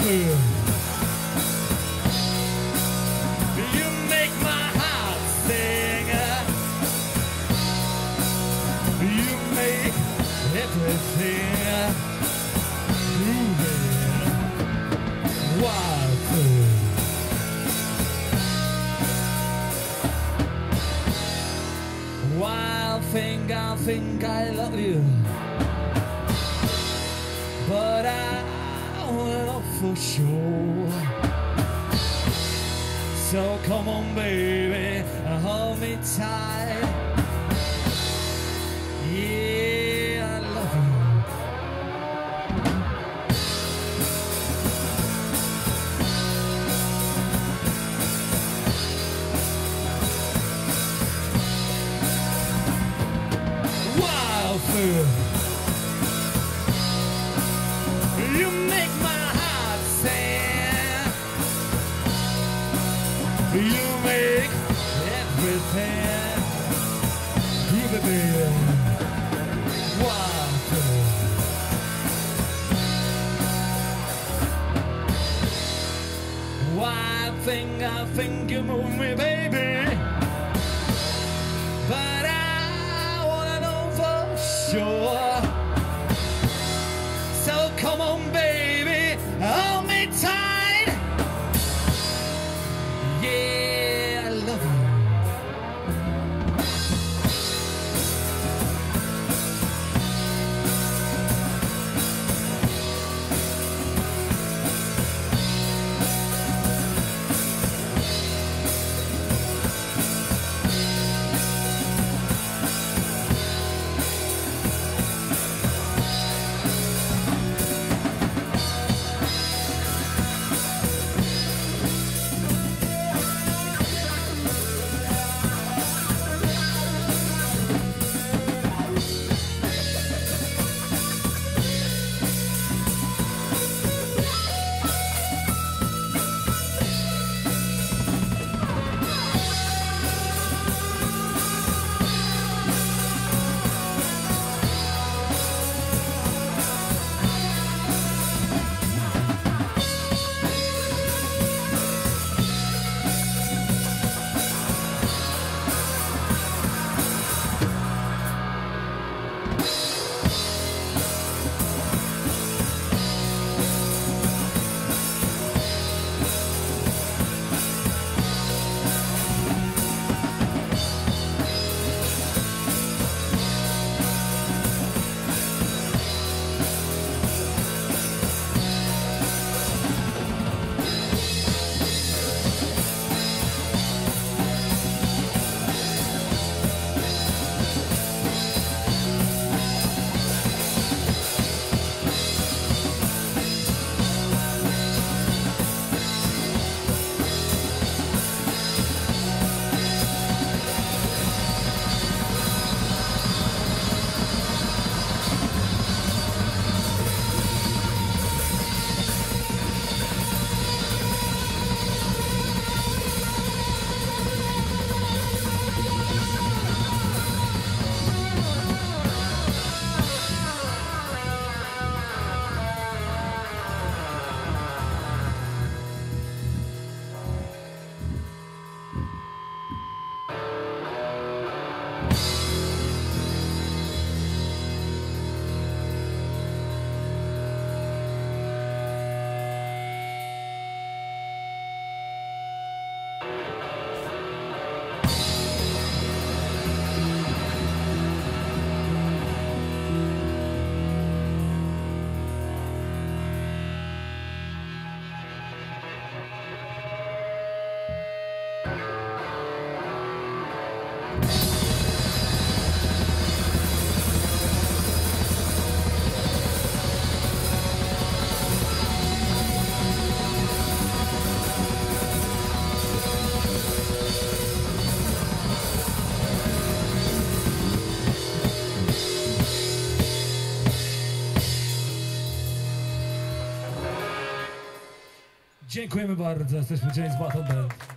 fool. You make my heart sing. You make everything moving. Wild fool. Wild thing, I think I love you, but I wanna know for sure. So come on, baby, hold me tight. Yeah, I love you. Wild fool. You make my heart sing. You make everything groovy, baby. Wild fool. Wild thing, I think you move me, baby, but I wanna know for sure. So come on, baby, hold me tight. Yeah, I love you. Dziękujemy bardzo. Jesteśmy James Button Band.